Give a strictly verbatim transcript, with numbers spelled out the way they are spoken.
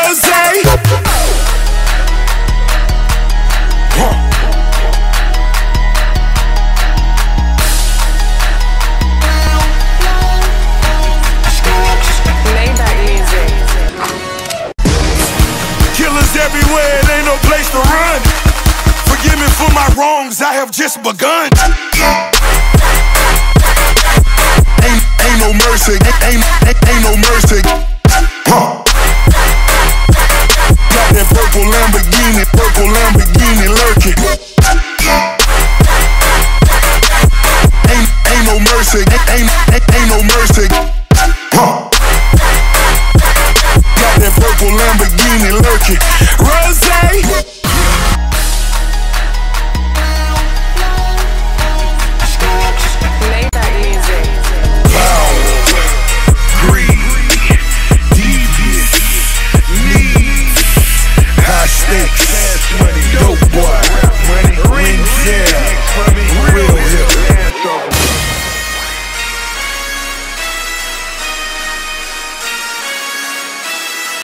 Everywhere, it ain't no place to run. Forgive me for my wrongs, I have just begun. Ain't, ain't no mercy, ain't, ain't, ain't no mercy. Huh. Got that purple Lamborghini, purple Lamborghini lurking. Ain't, ain't no mercy, ain't, ain't, ain't no mercy. Huh. Got that purple Lamborghini lurking. Rose